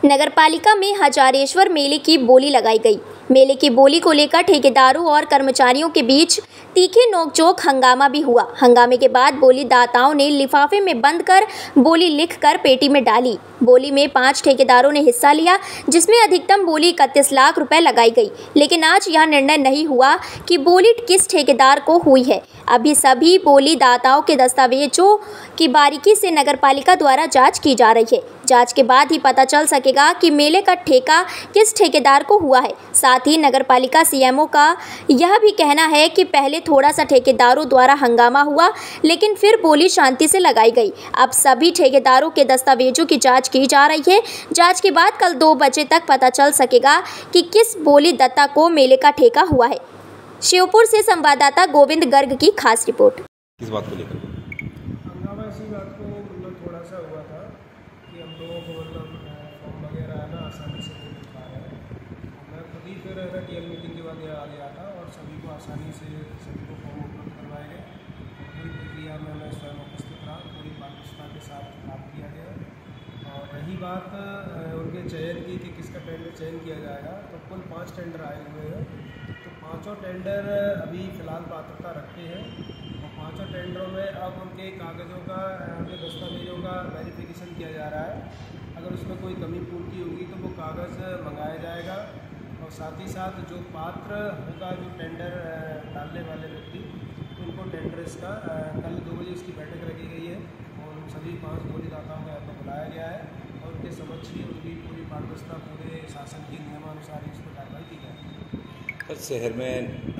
नगरपालिका में हजारेश्वर मेले की बोली लगाई गई। मेले की बोली को लेकर ठेकेदारों और कर्मचारियों के बीच तीखी नोकझोंक हंगामा भी हुआ। हंगामे के बाद बोली दाताओं ने लिफाफे में बंद कर बोली लिखकर पेटी में डाली। बोली में 5 ठेकेदारों ने हिस्सा लिया, जिसमें अधिकतम बोली 31 लाख रुपए लगाई गई। लेकिन आज यह निर्णय नहीं हुआ कि बोली किस ठेकेदार को हुई है। अभी सभी बोली दाताओं के दस्तावेजों की बारीकी से नगरपालिका द्वारा जांच की जा रही है। जांच के बाद ही पता चल सकेगा कि मेले का ठेका किस ठेकेदार को हुआ है। साथ ही नगरपालिका सीएमओ का यह भी कहना है कि पहले थोड़ा सा ठेकेदारों द्वारा हंगामा हुआ, लेकिन फिर बोली शांति से लगाई गई। अब सभी ठेकेदारों के दस्तावेजों की जांच की जा रही है। जांच के बाद कल 2 बजे तक पता चल सकेगा कि किस बोली दत्ता को मेले का ठेका हुआ है। शिवपुर से संवाददाता गोविंद गर्ग की खास रिपोर्ट। किस बात को लेकर? हंगामा इसी बात को थोड़ा सा हुआ था कि हम लोगों को फॉर्म वगैरह है ना आसानी से नहीं मिल पा रहे हैं। मैं खुद ही फिर टीएल मीटिंग के बाद यहाँ आ गया था और सभी को आसानी से सभी को फॉर्म उपलब्ध करवाए गए। पूरी प्रक्रिया में मैं स्वयं उपस्थित रहा, पूरी पारदर्शिता के साथ काम किया गया। और रही बात उनके चयन की कि किसका टेंडर चयन किया जाएगा, तो कुल 5 टेंडर आए हुए हैं। तो 5 टेंडर अभी फ़िलहाल पात्रता रखते हैं और 5 टेंडरों में अब उनके कागज़ों का, उनके दस्तावेजों का वेरिफिकेशन किया जा रहा है। अगर उसमें कोई कमी पूर्ति होगी तो वो कागज़ मंगाया जाएगा और साथ ही साथ जो पात्र होगा, जो टेंडर डालने वाले व्यक्ति, उनको टेंडर इसका कल 2 बजे इसकी बैठक रखी गई है और उन सभी 5 बोलीदाताओं को यहाँ पर बुलाया गया है और उनके समक्ष ही उनकी पूरी पारदर्शिता, पूरे शासन के नियमानुसार इस पर कार्रवाई की जाएगी। शहर में